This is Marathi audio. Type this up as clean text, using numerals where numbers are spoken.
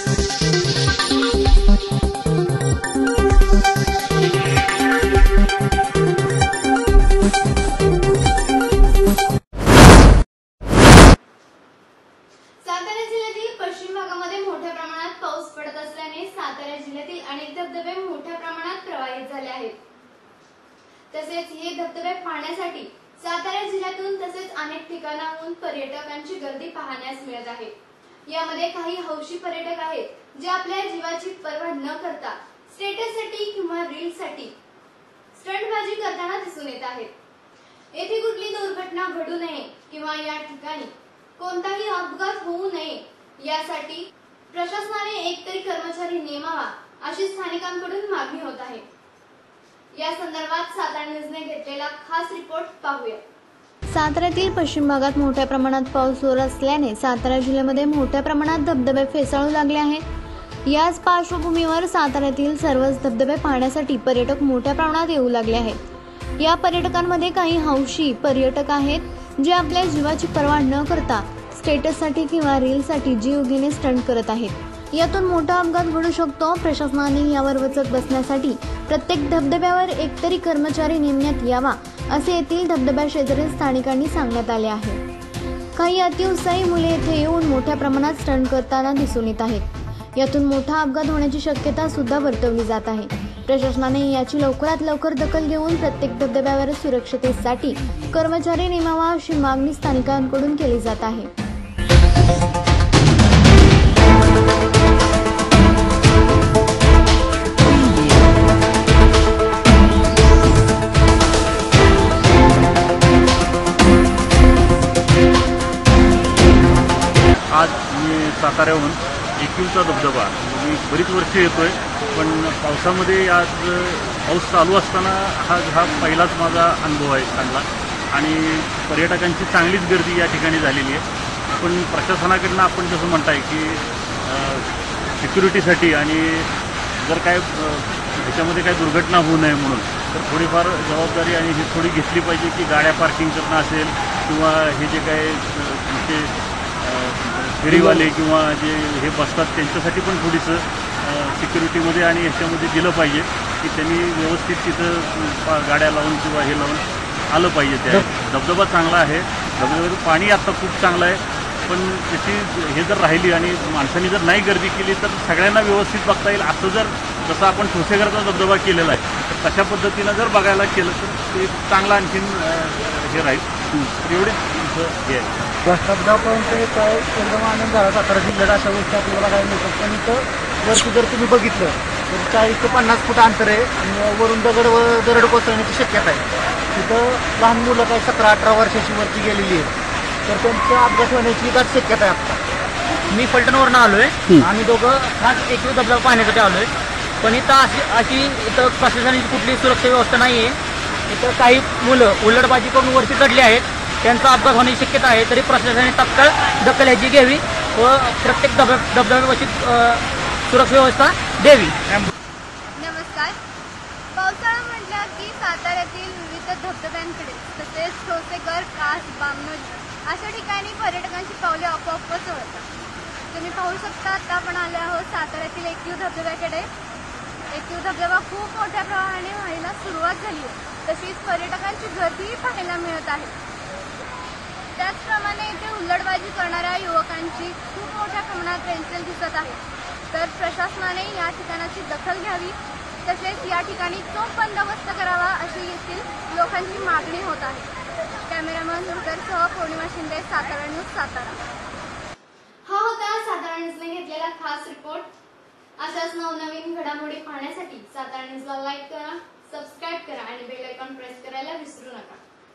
सातारा जिल्ह्यातील पश्चिम भागामध्ये मोठ्या प्रमाणात पाऊस पडत असल्याने सातारा जिल्ह्यातील अनेक धबधबे मोठ्या प्रमाणात प्रवाहित झाले आहेत। तसेच हे धबधबे पाहण्यासाठी सातारा जिल्ह्यातून तसेच अनेक ठिकाणाहून पर्यटकांची गर्दी पाहण्यास मिळत आहे। यामध्ये काही हौशी पर्यटक आहेत जे आपल्या जीवाची पर्वा न करता स्टेटससाठी किंवा रील्ससाठी स्टंटबाजी करताना दिसून येत आहेत। येथे कुठली दुर्घटना घडू नये किंवा या ठिकाणी कोणताही अपघात होऊ नये यासाठी प्रशासनाने एकतरी कर्मचारी नेमावा अशी स्थानिकांकडून मागणी होत आहे। या संदर्भात सातारा न्यूजने घेतलेला खास रिपोर्ट पाहूया। साताऱ्यातील पश्चिम भागात मोठ्या प्रमाणात पाऊस सुरू असल्याने सातारा जिल्ह्यामध्ये मोठ्या प्रमाणात धबधबे फेसाळू लागले आहेत। याच पार्श्वभूमीवर साताऱ्यातील सर्वच धबधबे पाहण्यासाठी पर्यटक मोठ्या प्रमाणात येऊ लागले आहेत। या पर्यटकांमध्ये काही हौशी पर्यटक आहेत जे आपल्या जीवाची पर्वा न करता स्टेटससाठी किंवा रीलसाठी जीवघेणे स्टंट करत आहेत। यातून मोठा अपघात घडू शकतो। प्रशासनाने यावर वचक बसण्यासाठी प्रत्येक धबधब्यावर एकतरी कर्मचारी नेमण्यात यावा असे येथील धबधब्या शेजारील स्थानिकांनी सांगण्यात आले आहे। काही अतिउत्साही मुले येथे येऊन मोठ्या प्रमाणात स्टंट करताना दिसून येत आहेत। यातून मोठा अपघात होण्याची शक्यता सुद्धा वर्तवली जात आहे। प्रशासनाने याची लवकरात लवकर दखल घेऊन प्रत्येक धबधब्यावर सुरक्षतेसाठी कर्मचारी नेमावा अशी मागणी स्थानिकांकडून केली जात आहे। आज मी साताऱ्याहून एकविलचा धबधबा मी बरीच वर्ष येतोय, पण पावसामध्ये आज पाऊस चालू असताना हा पहिलाच माझा अनुभव आहे चांगला आणि पर्यटकांची चांगलीच गर्दी या ठिकाणी झालेली आहे। पण प्रशासनाकडनं आपण जसं म्हणताय की सिक्युरिटीसाठी आणि जर काय ह्याच्यामध्ये काय दुर्घटना होऊ नये म्हणून तर थोडीफार जबाबदारी आणि ही थोडी घेतली पाहिजे की गाड्या पार्किंग करणं असेल किंवा हे जे काय तुमचे फेरीवाले किंवा जे हे बसतात त्यांच्यासाठी पण थोडीसं सिक्युरिटीमध्ये आणि ह्याच्यामध्ये दिलं पाहिजे की त्यांनी व्यवस्थित तिथं गाड्या लावून किंवा हे लावून आलं पाहिजे। त्या धबधबा चांगला आहे, धबधब्याचं पाणी आता खूप चांगलं आहे, पण त्याची हे जर राहिली आणि माणसांनी जर नाही गर्दी केली तर सगळ्यांना व्यवस्थित बघता येईल। असं जसं आपण ठोसेघरचा धबधबा केलेला आहे तर तशा पद्धतीनं जर बघायला केलं तर ते चांगलं आणखीन हे राहील। एवढीच हे आहे। धबधब्यापर्यंत एक एकदम आनंद झाला। सातारा जिल्ह्यात अशा गोष्टी आपल्याला बघायला मिळतात, पण इथं वरती जर तुम्ही बघितलं तर 40 ते 50 फूट अंतर आहे आणि वरून दरड कोसळण्याची शक्यता आहे। तिथं लहान मुलं काही 17-18 वर्षाची वरती गेलेली आहेत, तर त्यांचा अपघात होण्याची दाट शक्यता आहे। आता मी फलटणवरून आलोय, आम्ही दोघं खास एकविल धबधबा पाहण्यासाठी आलोय, पण इथं अशी इथं प्रशासनाची कुठली सुरक्षा व्यवस्था नाही आहे। इथं काही मुलं उलटबाजी करून वरती चढले आहेत, त्यांचा अपघात होण्याची शक्यता आहे। तरी प्रशासनाने तात्काळ दखल ह्याची घ्यावी व प्रत्येक धबधब्यापाशी सुरक्षा व्यवस्था द्यावी। नमस्कार। पावसाळा म्हटलं की साताऱ्यातील विविध धबधब्यांकडे तसेच ठोसेघर, कास, बामनोली अशा ठिकाणी पर्यटकांची पावले आपोआप वळतात। तुम्ही पाहू शकता आता आपण आलो आहोत साताऱ्यातील एकविल धबधब्याकडे। एकविल धबधबा खूप मोठ्या प्रमाणाने व्हायला सुरुवात झाली आहे, तशीच पर्यटकांची गर्दीही पाहायला मिळत आहे। त्याचप्रमाणे इथे हुल्लडबाजी करणाऱ्या युवकांची खूप मोठ्या प्रमाणात रेलचेल दिसत आहे, तर प्रशासनाने या ठिकाणाची दखल घ्यावी तसेच या ठिकाणी चोख बंदोबस्त करावा अशी येथील लोकांची मागणी होत आहे। कॅमेरामन रुपेरसह पौर्णिमा शिंदे, सातारा न्यूज, सातारा। हा होता सातारा न्यूजने घेतलेला खास रिपोर्ट। अशाच नवनवीन घडामोडी पाहण्यासाठी सातारा न्यूजला लाईक करा, सबस्क्राईब करा आणि बेल आयकॉन प्रेस करायला विसरू नका।